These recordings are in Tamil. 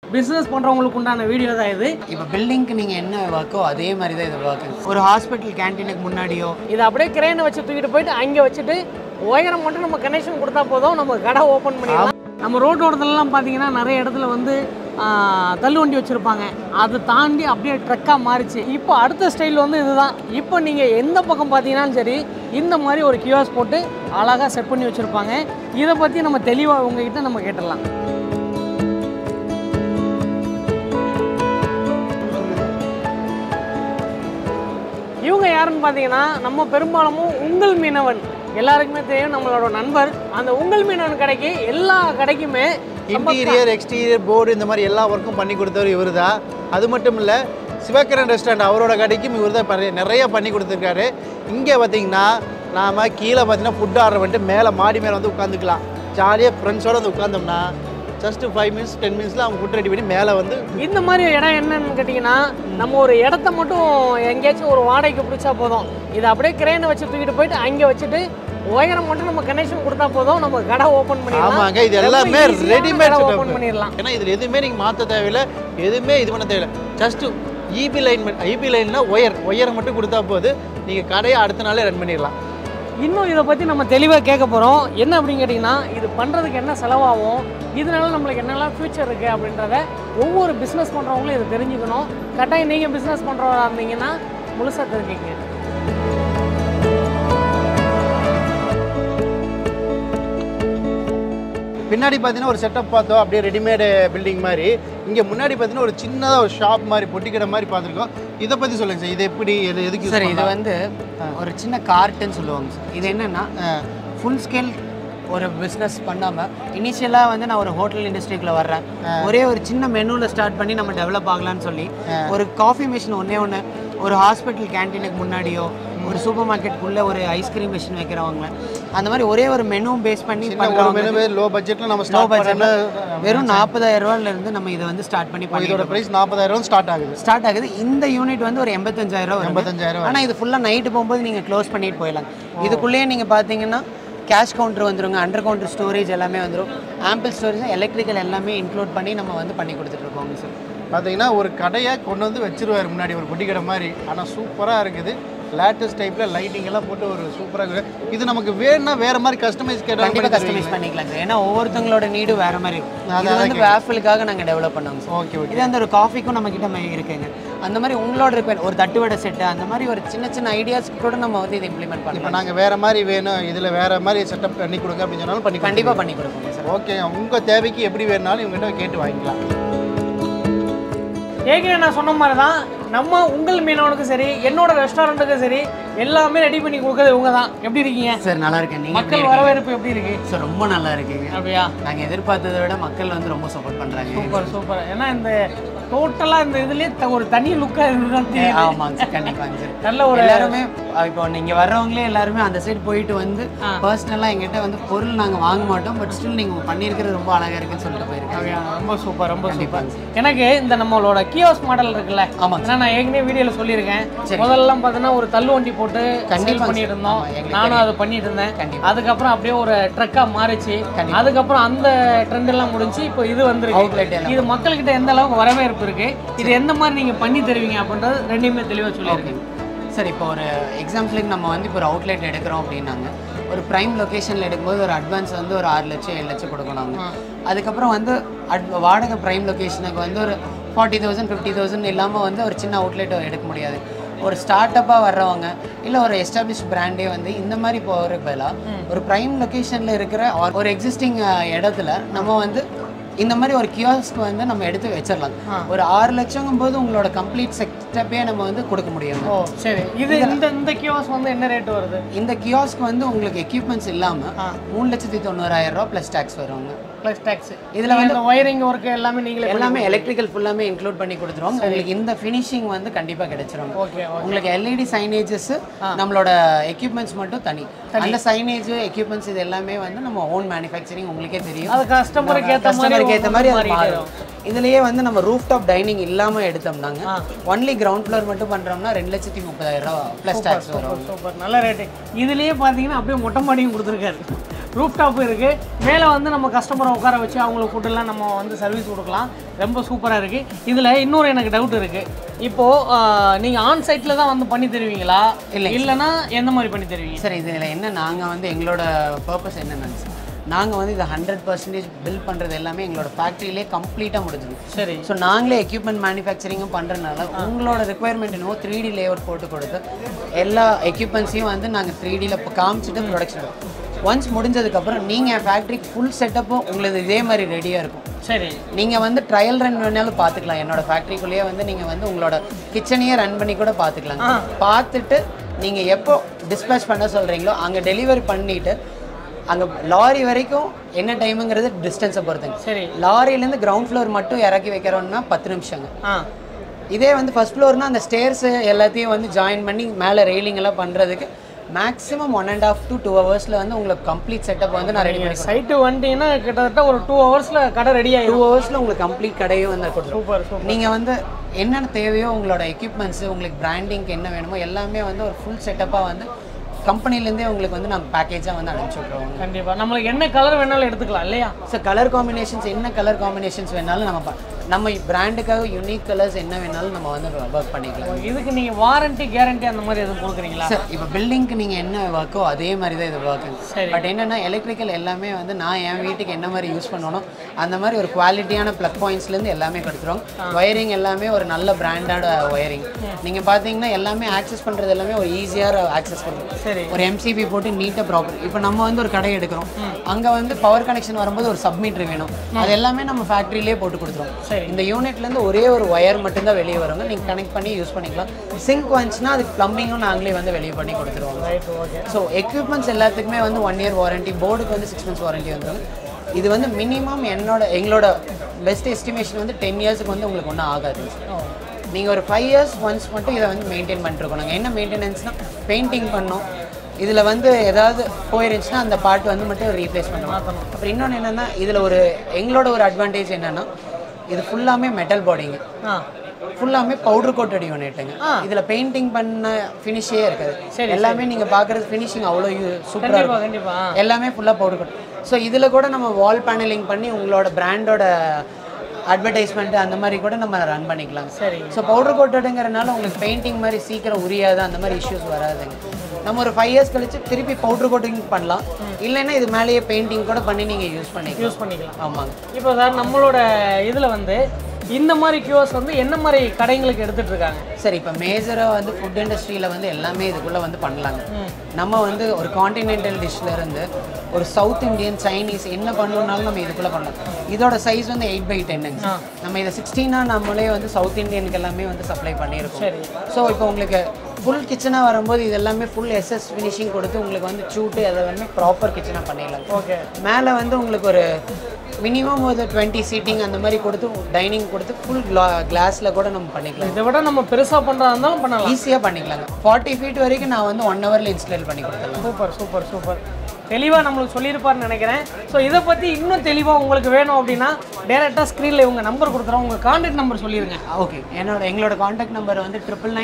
பிசினஸ் பண்றவங்களுக்கு உண்டான வீடியோ தான் இது. இப்போ பில்டிங்க்கு நீங்க என்ன வர்க்கோ அதே மாதிரி தான் இது வர்க். ஒரு ஹாஸ்பிட்டல் கேண்டீனுக்கு முன்னாடியோ இதை அப்படியே கிரேனை வச்சு தூக்கிட்டு போயிட்டு அங்கே வச்சுட்டு ஒயரம் மட்டும் நம்ம கனெக்ஷன் கொடுத்தா போதும், நம்ம கடை ஓப்பன் பண்ணிடலாம். நம்ம ரோட்டோரத்துலலாம் பார்த்தீங்கன்னா நிறைய இடத்துல வந்து தள்ளுவண்டி வச்சுருப்பாங்க. அதை தாண்டி அப்படியே ட்ரக்காக மாறிச்சு. இப்போ அடுத்த ஸ்டைல் வந்து இதுதான். இப்போ நீங்கள் எந்த பக்கம் பார்த்தீங்கன்னாலும் சரி இந்த மாதிரி ஒரு கியோஸ் போட்டு அழகாக செட் பண்ணி வச்சுருப்பாங்க. இதை பற்றி நம்ம தெளிவாக உங்ககிட்ட நம்ம கேட்டுடலாம். இவங்க யாருன்னு பார்த்தீங்கன்னா நம்ம பெரும்பாலும் உங்கள் மீனவன் எல்லாருக்குமே தெரியும், நம்மளோட நண்பர். அந்த உங்கள் மீனவன் கடைக்கு எல்லா கடைக்குமே இன்டீரியர் எக்ஸ்டீரியர் போர்டு இந்த மாதிரி எல்லா ஒர்க்கும் பண்ணி கொடுத்தவர் இவர் தான். அது மட்டும் இல்லை, சிவக்கரன் ரெஸ்டாரண்ட் அவரோட கடைக்கும் இவர் தான் நிறைய பண்ணி கொடுத்துருக்காரு. இங்கே பார்த்தீங்கன்னா நாம் கீழே பார்த்தீங்கன்னா ஃபுட் ஆர்டர் பண்ணிட்டு மேலே மாடி மேலே வந்து உட்காந்துக்கலாம். ஜாலியாக ஃப்ரெண்ட்ஸோடு வந்து உட்காந்தோம்னா ஜஸ்ட் 5 minutes 10 minutesல அவங்க ஃபுட் ரெடி பண்ணி மேலே வந்து இந்த மாதிரி இடம் என்னன்னு கேட்டிங்கன்னா நம்ம ஒரு இடத்த மட்டும் எங்கேயாச்சும் ஒரு வாடகைக்கு பிடிச்சா போதும். இதை அப்படியே கிரேனை வச்சு தூக்கிட்டு போயிட்டு அங்கே வச்சுட்டு ஒயரம் மட்டும் நம்ம கனெக்ஷன் கொடுத்தா போதும், நம்ம கடை ஓப்பன் பண்ணிடலாம். ஆமாங்க, இது எல்லாமே ரெடிமேட் ஓப்பன் பண்ணிடலாம். ஏன்னா இதில் எதுவுமே நீங்கள் மாற்ற தேவையில்லை, எதுவுமே இது பண்ண தேவையில்லை. ஜஸ்ட்டு இபி லைன்னா ஒயரை மட்டும் கொடுத்தா போது நீங்கள் கடையை அடுத்த நாளே ரன் பண்ணிடலாம். இன்னும் இதை பற்றி நம்ம தெளிவாக கேட்க போகிறோம். என்ன அப்படின்னு கேட்டிங்கன்னா இது பண்ணுறதுக்கு என்ன செலவாகும், இதனால நம்மளுக்கு என்னெல்லாம் ஃபியூச்சர் இருக்குது அப்படின்றத ஒவ்வொரு பிஸ்னஸ் பண்ணுறவங்களும் இதை தெரிஞ்சுக்கணும். கட்டாயம் நீங்கள் பிஸ்னஸ் பண்ணுறவராக இருந்தீங்கன்னா முழுசாக தெரிஞ்சுக்கங்க. பின்னாடி பார்த்தீங்கன்னா ஒரு செட்டப் பார்த்தோம், அப்படியே ரெடிமேடு பில்டிங் மாதிரி. இங்கே முன்னாடி பார்த்தீங்கன்னா ஒரு சின்னதாக ஒரு ஷாப் மாதிரி பொட்டிக்கடை மாதிரி பார்த்துருக்கோம். இதை பற்றி சொல்லுங்கள் சார், இது எப்படி எதுக்கு சார்? இது வந்து ஒரு சின்ன கார்ட்டுன்னு சொல்லுவாங்க சார். இது என்னென்னா ஃபுல் ஸ்கேல் ஒரு பிஸ்னஸ் பண்ணாமல் இனிஷியலாக வந்து நான் ஒரு ஹோட்டல் இண்டஸ்ட்ரிக்குள்ளே வர்றேன், ஒரே ஒரு சின்ன மெனுவில் ஸ்டார்ட் பண்ணி நம்ம டெவலப் ஆகலான்னு சொல்லி ஒரு காஃபி மிஷின் ஒன்று ஒரு ஹாஸ்பிட்டல் கேண்டீனுக்கு முன்னாடியோ ஒரு சூப்பர் மார்க்கெட்டுக்குள்ளே ஒரு ஐஸ்கிரீம் மிஷின் வைக்கிறவங்க அந்த மாதிரி ஒரே ஒரு மெனு பேஸ் பண்ணி லோ பட்ஜெட்டில் நம்ம லோ பட்ஜெட்டில் வெறும் 40,000 ரூபாயிலிருந்து நம்ம இதை வந்து ஸ்டார்ட் பண்ணி இதோட ப்ரைஸ் 40,000 ஸ்டார்ட் ஆகுது. இந்த யூனிட் வந்து ஒரு 85,000. ஆனால் இது ஃபுல்லாக நைட்டு போகும்போது நீங்கள் க்ளோஸ் பண்ணிட்டு போயிடலாம். இதுக்குள்ளேயே நீங்கள் பார்த்தீங்கன்னா கேஷ் கவுண்டர் வந்துருங்க, அண்டர் கவுண்டர் ஸ்டோரேஜ் எல்லாமே வந்துடும், ஆம்பிள் ஸ்டோரேஜ், எலக்ட்ரிக்கல் எல்லாமே இன்க்ளூட் பண்ணி நம்ம வந்து பண்ணி கொடுத்துட்ருக்கோங்க சார். பார்த்தீங்கன்னா ஒரு கடையை கொண்டு வந்து வச்சிருவார் முன்னாடி, ஒரு பொட்டி கடை மாதிரி. ஆனால் சூப்பராக இருக்குது, லேட்டஸ்ட் டைப்பில் லைட்டிங் எல்லாம் போட்டு ஒரு சூப்பராக இருக்குது. இது நமக்கு வேணும்னா வேறு மாதிரி கஸ்டமைஸ் கண்டிப்பாக கஸ்டமைஸ் பண்ணிக்கலாம் சார். ஏன்னா ஒவ்வொருத்தவங்களோட நீடும் வேறு மாதிரி இருக்கும். அது வந்து வேஃபிலுக்காக நாங்கள் டெவலப் பண்ணோங்க சார். Okay okay. இது அந்த ஒரு காஃபிக்கும் நம்மக்கிட்ட இருக்குங்க. அந்த மாதிரி உங்களோட ரிப்பேர் ஒரு தட்டுவடை செட்டு அந்த மாதிரி ஒரு சின்ன ஐடியாஸ்க்கு கூட நம்ம வந்து இதை இம்ப்ளிமெண்ட் பண்ணலாம். இப்போ நாங்கள் வேறு மாதிரி வேணும், இதில் வேறு மாதிரி செட்டப் பண்ணி கொடுங்க அப்படின்னு சொன்னாலும் கண்டிப்பாக பண்ணி கொடுப்போங்க சார். ஓகே, உங்கள் தேவைக்கு எப்படி வேணுனாலும் இவங்ககிட்ட கேட்டு வாங்கிக்கலாம். ஏற்கனவே நான் சொன்ன மாதிரி தான் நம்ம உங்கள் மீனவனுக்கும் சரி என்னோட ரெஸ்டாரண்ட்டுக்கும் சரி எல்லாமே ரெடி பண்ணி கொடுக்குறது இவங்க தான். எப்படி இருக்கீங்க சார்? நல்லா இருக்கேன். நீங்கள் மக்கள் வரவேற்பு எப்படி இருக்கு சார்? ரொம்ப நல்லா இருக்குங்க. அப்படியா? நாங்கள் எதிர்பார்த்ததை விட மக்கள் வந்து ரொம்ப சப்போர்ட் பண்ணுறாங்க. Super super. ஏன்னா இந்த டோட்டலாக இந்த இதுலேயே ஒரு தனி லுக்காக இதுதான் தெரியும். ஆமாங்க சார், கண்டிப்பாங்க சார். நல்ல ஒரு எல்லாருமே இப்போ நீங்கள் வர்றவங்களே எல்லாருமே அந்த சைடு போயிட்டு வந்து பர்சனலாக எங்கிட்ட வந்து பொருள் நாங்கள் வாங்க மாட்டோம், பட் ஸ்டில் நீங்கள் பண்ணியிருக்கிறது ரொம்ப அழகாக இருக்குன்னு சொல்லிட்டு போயிருக்காங்க. ரொம்ப சூப்பர் ரொம்ப சூப்பர். எனக்கு இந்த நம்மளோட கியோஸ் மாடல் இருக்குல்ல, ஆமாம், ஏன்னா நான் ஏற்கனவே வீடியோவில் சொல்லியிருக்கேன். முதல்லாம் பார்த்தீங்கன்னா ஒரு தள்ளுவண்டி போட்டு கண்டிப்பாக பண்ணிட்டு இருந்தோம், நானும் அதை பண்ணிட்டு இருந்தேன். அதுக்கப்புறம் அப்படியே ஒரு ட்ரக்காக மாறிச்சு. அதுக்கப்புறம் அந்த ட்ரெண்ட் எல்லாம் முடிஞ்சு இப்போ இது வந்துருக்கு. இது மக்கள்கிட்ட எந்த அளவுக்கு வரவேற்பு இருக்கு, இது எந்த மாதிரி நீங்கள் பண்ணி தருவீங்க அப்படின்றது ரெண்டுமே தெளிவாக சொல்லியிருக்கேன் சார். இப்போ ஒரு எக்ஸாம்பிளுக்கு நம்ம வந்து இப்போ ஒரு அவுட்லெட் எடுக்கிறோம் அப்படின்னாங்க, ஒரு ப்ரைம் லொக்கேஷனில் எடுக்கும்போது ஒரு அட்வான்ஸ் வந்து ஒரு 6 லட்சம் 7 லட்சம் கொடுக்கணும். அதுக்கப்புறம் வந்து வாடகை ப்ரைம் லொக்கேஷனுக்கு வந்து ஒரு 40,000 50,000 இல்லாமல் வந்து ஒரு சின்ன அவுட்லெட் எடுக்க முடியாது. ஒரு ஸ்டார்ட் அப்பாக வர்றவங்க இல்லை ஒரு எஸ்டாப்ளிஷ் பிராண்டே வந்து இந்த மாதிரி போகிறதுக்கு பதிலாக ஒரு ப்ரைம் லொக்கேஷனில் இருக்கிற ஒரு எக்ஸிஸ்டிங் இடத்துல நம்ம வந்து இந்த மாதிரி ஒரு கியோஸ்க் வந்து நம்ம எடுத்து வச்சிடலாம். ஒரு 6 லட்சங்கும் போது உங்களோட கம்ப்ளீட் செட்டப்பே நம்ம வந்து கொடுக்க முடியும். ஓ சரி. இது இந்த கியோஸ்க் வந்து என்ன ரேட் வருது? இந்த கியோஸ்க் வந்து உங்களுக்கு எக்யூப்மெண்ட்ஸ் இல்லாமல் 3,90,000 ரூபா ப்ளஸ் டேக்ஸ் வருவாங்க. Plus tax. இதில் வந்து ஒயரிங் ஒர்க்கு எல்லாமே நீங்களே எல்லாமே எலக்ட்ரிக்கல் ஃபுல்லாமே இன்க்ளூட் பண்ணி கொடுத்துருவோம். உங்களுக்கு இந்த ஃபினிஷிங் வந்து கண்டிப்பாக கிடைச்சிரும். ஓகே. உங்களுக்கு எல்இடி சைனேஜஸ் நம்மளோட எக்யூப்மெண்ட்ஸ் மட்டும் தனி. அந்த சைனேஜ் எக்யூப்மெண்ட்ஸ் இது எல்லாமே வந்து நம்ம ஓன் மேனுஃபேக்சரிங் உங்களுக்கே தெரியும். அது கஸ்டமருக்கு ஏற்ற மாதிரி அது மாறும். இதுலயே வந்து நம்ம ரூஃப் டாப் டைனிங் இல்லாம எடுத்தோம்னாங்க ஒன்லி கிரவுண்ட் ஃப்ளோர் மட்டும் பண்றோம்னா 2,30,000 ரூபாய் ப்ளஸ் டாக்ஸ் வரும். சூப்பர் நல்ல ரேட். இதுலயே பாத்தீங்கன்னா அப்படியே மொட்டை மாடியும் கொடுத்துருக்காரு. ரூஃப் டாப் இருக்குது. மேலே வந்து நம்ம கஸ்டமரை உட்கார வச்சு அவங்களுக்கு ஃபுட்டெல்லாம் நம்ம வந்து சர்வீஸ் கொடுக்கலாம். ரொம்ப சூப்பராக இருக்குது. இதில் இன்னொரு எனக்கு டவுட் இருக்குது. இப்போது நீங்கள் ஆன் சைட்டில் தான் வந்து பண்ணி தருவீங்களா இல்லைன்னா எந்த மாதிரி பண்ணி தருவீங்க? சார் இதில் என்ன நாங்கள் வந்து எங்களோட பர்பஸ் என்னென்னு சார், நாங்கள் வந்து இதை 100% பில் பண்ணுறது எல்லாமே எங்களோட ஃபேக்ட்ரியிலே கம்ப்ளீட்டாக முடிஞ்சிடும். சரி. ஸோ நாங்களே எக்யூப்மெண்ட் மேனுஃபேக்சரிங்கும் பண்ணுறதுனால உங்களோட ரெக்குயர்மெண்ட் என்னவோ 3D லேஅவுட் போட்டு கொடுத்து எல்லா எக்யூப்மெண்ட்ஸையும் வந்து நாங்கள் 3Dயில் இப்போ காமிச்சிட்டு ப்ரொடக்ஷன் ஒன்ஸ் முடிஞ்சதுக்கப்புறம் நீங்கள் ஃபேக்ட்ரிக்கு ஃபுல் செட்டப்பும் உங்களுக்கு இதே மாதிரி ரெடியாக இருக்கும். சரி. நீங்கள் வந்து ட்ரையல் ரன் வேணாலும் பார்த்துக்கலாம். என்னோட ஃபேக்ட்ரிக்குள்ளேயே வந்து நீங்கள் வந்து உங்களோட கிச்சனையே ரன் பண்ணி கூட பார்த்துக்கலாம். பார்த்துட்டு நீங்கள் எப்போ டிஸ்பேச் பண்ண சொல்கிறீங்களோ அங்கே டெலிவரி பண்ணிவிட்டு அங்கே லாரி வரைக்கும் என்ன டைமுங்கிறது டிஸ்டன்ஸை பொறுத்துங்க. சரி. லாரியிலேருந்து கிரவுண்ட் ஃப்ளோர் மட்டும் இறக்கி வைக்கிறோன்னா 10 நிமிஷங்க. இதே வந்து ஃபர்ஸ்ட் ஃப்ளோர்னால் அந்த ஸ்டேர்ஸு எல்லாத்தையும் வந்து ஜாயின் பண்ணி மேலே ரெயிலிங் எல்லாம் பண்ணுறதுக்கு மேக்ஸிமம் 1.5 to 2 hours வந்து உங்களுக்கு கம்ப்ளீட் செட்டப் வந்து நான் ரெடி பண்ணி சைட்டு வந்துட்டீங்கன்னா கிட்டத்தட்ட ஒரு 2 hours கடை ரெடி ஆகிடும். 2 hours உங்களுக்கு கம்ப்ளீட் கடையும் வந்து கொடுத்துருவோம். சூப்பர். நீங்கள் வந்து என்னென்ன தேவையோ உங்களோட எக்யூப்மெண்ட்ஸு உங்களுக்கு பிராண்டிங்க்கு என்ன வேணுமோ எல்லாமே வந்து ஒரு ஃபுல் செட்டப்பாக வந்து கம்பெனிலேருந்தே உங்களுக்கு வந்து நாங்கள் பேக்கேஜாக வந்து அனுப்பிச்சி விட்ருவோம். கண்டிப்பாக நம்மளுக்கு என்ன கலர் வேணாலும் எடுத்துக்கலாம் இல்லையா? ஸோ கலர் காம்பினேஷன்ஸ் என்ன கலர் காம்பினேஷன்ஸ் வேணாலும் நம்ம பிராண்டுக்காக யூனிக் கலர்ஸ் என்ன வேணாலும் நம்ம வந்து ஒர்க் பண்ணிக்கலாம். இதுக்கு நீங்கள் வாரண்டி கேரண்டி அந்த மாதிரி எதுவும் கொடுக்குறீங்களா? சார் இப்போ பில்டிங்க்கு நீங்கள் என்ன ஒர்க்கோ அதே மாதிரி தான் இது ஒர்க்குங்க. பட் என்னென்னா எலக்ட்ரிக்கல் எல்லாமே வந்து நான் என் வீட்டுக்கு என்ன மாதிரி யூஸ் பண்ணணும் அந்த மாதிரி ஒரு குவாலிட்டியான ப்ளக் பாயிண்ட்ஸ்லேருந்து எல்லாமே கொடுத்துருவோம். ஒயரிங் எல்லாமே ஒரு நல்ல பிராண்டோட ஒயரிங். நீங்கள் பார்த்தீங்கன்னா எல்லாமே ஆக்சஸ் பண்ணுறது எல்லாமே ஒரு ஈஸியாக ஆக்சஸ் பண்ணுறோம். சரி. ஒரு எம்சிபி போட்டு நீட்டாக ப்ராப்பர். இப்போ நம்ம வந்து ஒரு கடை எடுக்கிறோம், அங்கே வந்து பவர் கனெக்ஷன் வரும்போது ஒரு சப்மீட்டர் வேணும். அது எல்லாமே நம்ம ஃபேக்ட்ரியிலே போட்டு கொடுத்துருவோம். இந்த யூனிட்லேருந்து ஒரே ஒரு ஒயர் மட்டும்தான் வெளியே வருங்க. நீங்கள் கனெக்ட் பண்ணி யூஸ் பண்ணிக்கலாம். சிங்க் வந்துச்சுன்னா அதுக்கு ப்ளம்பிங்கும் நாங்களே வந்து வெளியே பண்ணி கொடுத்துருவோம். ஸோ எக்யூப்மெண்ட்ஸ் எல்லாத்துக்குமே வந்து 1 year வாரண்டி, போர்டுக்கு வந்து 6 months வாரண்டி வந்துடும். இது வந்து மினிமம் எங்களோட பெஸ்ட் எஸ்டிமேஷன் வந்து 10 yearsக்கு வந்து உங்களுக்கு ஒன்றும் ஆகாது. நீங்கள் ஒரு 5 years ஒன்ஸ் மட்டும் இதை வந்து மெயின்டைன் பண்ணிருக்கோம். நாங்கள் என்ன மெயின்டெனன்ஸ்னால் பெயிண்டிங் பண்ணோம், இதில் வந்து ஏதாவது போயிருந்துச்சுன்னா அந்த பார்ட் வந்து மட்டும் ரீப்ளேஸ் பண்ணுவோம். அப்புறம் இன்னொன்று என்னென்னா இதில் எங்களோட ஒரு அட்வான்டேஜ் என்னென்னா இது ஃபுல்லாமே மெட்டல் பாடிங்க, ஃபுல்லாமே பவுடர் கோட்டட் யூனிட்டுங்க. இதில் பெயிண்டிங் பண்ண ஃபினிஷே இருக்காது. எல்லாமே நீங்கள் பார்க்குறது ஃபினிஷிங் அவ்வளோ சூப்பராக இருக்கும். எல்லாமே ஃபுல்லாக பவுடர் கோட். ஸோ இதில் கூட நம்ம வால் பேனலிங் பண்ணி உங்களோட பிராண்டோட அட்வர்டைஸ்மெண்ட் அந்த மாதிரி கூட நம்ம ரன் பண்ணிக்கலாம். சரி. ஸோ பவுடர் கோட்டடுங்கிறனால உங்களுக்கு பெயிண்டிங் மாதிரி சீக்கிரம் உரியாது, அந்த மாதிரி இஷ்யூஸ் வராதுங்க. நம்ம ஒரு 5 years கழிச்சு திருப்பி பவுடர் கோட்டிங் பண்ணலாம். இல்லைன்னா இது மேலேயே பெயிண்டிங் கூட பண்ணி நீங்கள் யூஸ் பண்ணிக்கலாம். ஆமாங்க. இப்போ சார் நம்மளோட இதில் வந்து இந்த மாதிரி கியோஸ் வந்து என்ன மாதிரி கடைங்களுக்கு எடுத்துகிட்டு இருக்காங்க? சரி, இப்போ மேஜராக வந்து ஃபுட் இண்டஸ்ட்ரியில் வந்து எல்லாமே இதுக்குள்ளே வந்து பண்ணலாங்க. நம்ம வந்து ஒரு கான்டினென்டல் டிஷ்லேருந்து ஒரு சவுத் இண்டியன், சைனீஸ் என்ன பண்ணணுன்னாலும் நம்ம இதுக்குள்ளே பண்ணலாம். இதோட சைஸ் வந்து 8x10ங்க. நம்ம இதை 16 நம்மளே வந்து சவுத் இண்டியனுக்கு எல்லாமே வந்து சப்ளை பண்ணியிருக்கோம். சரி. ஸோ இப்போ உங்களுக்கு ஃபுல் கிச்சனாக வரும்போது இது எல்லாமே ஃபுல் எஸ்எஸ் ஃபினிஷிங் கொடுத்து உங்களுக்கு வந்து சூட்டு அதெல்லாமே ப்ராப்பர் கிச்சனாக பண்ணிடலாம். ஓகே. மேலே வந்து உங்களுக்கு ஒரு மினிமம் ஒரு 20 சீட்டிங் அந்த மாதிரி கொடுத்து டைனிங் கொடுத்து ஃபுல் கிளாஸில் கூட நம்ம பண்ணிக்கலாம். இதை விட நம்ம பெருசாக பண்ணுறதா இருந்தாலும் பண்ணலாம், ஈஸியாக பண்ணிக்கலாங்க. 40 feet வரைக்கும் நான் வந்து 1 hourல இன்ஸ்டால் பண்ணி கொடுத்துடலாம். சூப்பர். தெளிவாக நம்மளுக்கு சொல்லியிருப்பார்னு நினைக்கிறேன். ஸோ இதை பற்றி இன்னும் தெளிவாக உங்களுக்கு வேணும் அப்படின்னா டேரெக்டாக ஸ்க்ரீனில் உங்கள் நம்பர் கொடுத்துறோம், உங்கள் கான்டாக்ட் நம்பர் சொல்லிடுங்க. ஓகே. எங்களோட கான்டாக்ட் நம்பர் வந்து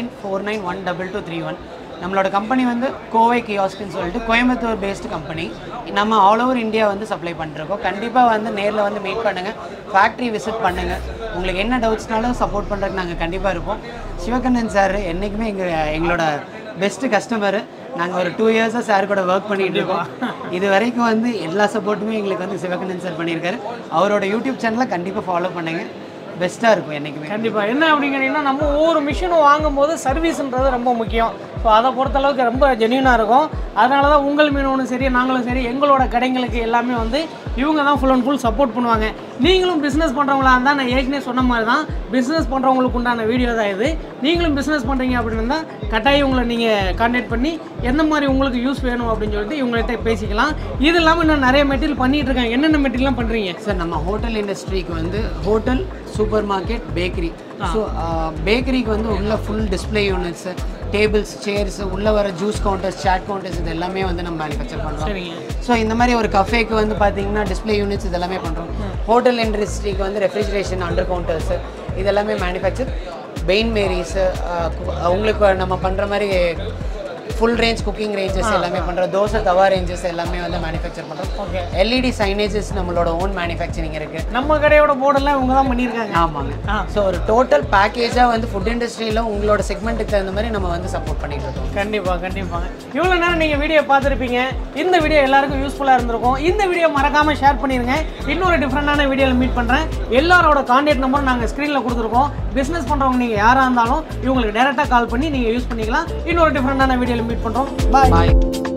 9949912231. நம்மளோட கம்பெனி வந்து கோவை கியாஸ்க்னு சொல்லிட்டு கோயம்புத்தூர் பேஸ்டு கம்பெனி. நம்ம ஆல் ஓவர் இந்தியா வந்து சப்ளை பண்ணிருக்கோம். கண்டிப்பாக வந்து நேரில் வந்து மீட் பண்ணுங்கள், ஃபேக்ட்ரி விசிட் பண்ணுங்கள். உங்களுக்கு என்ன டவுட்ஸ்னாலும் சப்போர்ட் பண்ணுறதுக்கு நாங்கள் கண்டிப்பாக இருப்போம். சிவகண்ணன் சார் என்றைக்குமே எங்களோட பெஸ்ட்டு கஸ்டமரு. நாங்கள் ஒரு 2 yearsஸாக சார் கூட ஒர்க் பண்ணிகிட்டு இருக்கோம். இது வரைக்கும் வந்து எல்லா சப்போர்ட்டுமே எங்களுக்கு வந்து சிவகண்ணன் சார் பண்ணியிருக்காரு. அவரோட யூடியூப் சேனலை கண்டிப்பாக ஃபாலோ பண்ணுங்கள், பெஸ்ட்டாக இருக்கும் என்றைக்குமே. கண்டிப்பாக. என்ன அப்படிங்கன்னா நம்ம ஒவ்வொரு மிஷினும் வாங்கும்போது சர்வீஸ்ன்றது ரொம்ப முக்கியம். ஸோ அதை பொறுத்தளவுக்கு ரொம்ப ஜென்யூனாக இருக்கும். அதனால தான் உங்கள் மீனவனும் சரி நாங்களும் சரி எங்களோட கடைங்களுக்கு எல்லாமே வந்து இவங்க தான் ஃபுல் அண்ட் ஃபுல் சப்போர்ட் பண்ணுவாங்க. நீங்களும் பிஸ்னஸ் பண்ணுறவங்களா இருந்தால் நான் ஏற்கனவே சொன்ன மாதிரி தான் பிஸ்னஸ் பண்ணுறவங்களுக்கு உண்டான வீடியோ தான் இது. நீங்களும் பிஸ்னஸ் பண்ணுறீங்க அப்படின்னு தான் கட்டாயம் உங்களை நீங்கள் கான்டாக்ட் பண்ணி எந்த மாதிரி உங்களுக்கு யூஸ் வேணும் அப்படின்னு சொல்லிட்டு இவங்கள்ட்ட பேசிக்கலாம். இது இல்லாமல் இன்னும் நிறைய மெட்டீரியல் பண்ணிகிட்டு இருக்காங்க. என்னென்ன மெட்டீரியல்லாம் பண்ணுறீங்க சார்? நம்ம ஹோட்டல் இண்டஸ்ட்ரிக்கு வந்து hotel, super market, bakery. So பேக்கரிக்கு வந்து உள்ள full display units, tables, chairs, உள்ளே வர ஜூஸ் கவுண்டர்ஸ், சாட் கவுண்டர்ஸ் இது எல்லாமே வந்து நம்ம மேனுஃபேக்சர் பண்ணுறோம். ஸோ இந்த மாதிரி ஒரு கஃபேக்கு வந்து பார்த்தீங்கன்னா டிஸ்பிளே யூனிட்ஸ் இதெல்லாமே பண்ணுறோம். ஹோட்டல் இண்டஸ்ட்ரிக்கு வந்து ரெஃப்ரிஜரேஷன், அண்டர் கவுண்டர்ஸ் இதெல்லாமே மேனுஃபேக்சர். பெயின் மேரிஸு உங்களுக்கு நம்ம பண்ணுற மாதிரி ஃபுல் ரேஞ்ச் குக்கிங் ரேஞ்சஸ் எல்லாமே பண்ணுறோம். தோசை தவா ரேஞ்சஸ் எல்லாமே வந்து மேனுஃபேக்சர் பண்ணுறோம். ஓகே. எல்இடி சைனேஜஸ் நம்மளோட ஓன் மேனுஃபேக்சரிங் இருக்குது. நம்ம கடையோட போர்டெல்லாம் இவங்க தான் பண்ணியிருக்காங்க. ஆமாங்க. ஸோ ஒரு டோட்டல் பேக்கேஜாக வந்து ஃபுட் இண்டஸ்ட்ரியில் உங்களோட செக்மெண்ட்டுக்கு தகுந்த மாதிரி நம்ம வந்து சப்போர்ட் பண்ணிட்டு இருக்கோம். கண்டிப்பாக கண்டிப்பாக. இவ்வளோ நேரம் நீங்கள் வீடியோ பார்த்துருப்பீங்க. இந்த வீடியோ எல்லாருக்கும் யூஸ்ஃபுல்லாக இருந்திருக்கும். இந்த வீடியோ மறக்காமல் ஷேர் பண்ணிடுங்க. இன்னொரு டிஃப்ரெண்டான வீடியோவில் மீட் பண்ணுறேன். எல்லாரோட கான்டாக்ட் நம்பரும் நாங்கள் ஸ்க்ரீனில் கொடுத்துருக்கோம். பிஸ்னஸ் பண்ணுறவங்க நீங்கள் யாராக இருந்தாலும் இவங்களுக்கு டேரெக்டாக கால் பண்ணி நீங்கள் யூஸ் பண்ணிக்கலாம். இன்னொரு டிஃப்ரெண்டான வீடியோவில் மீட் பண்ணுறோம். பாய்.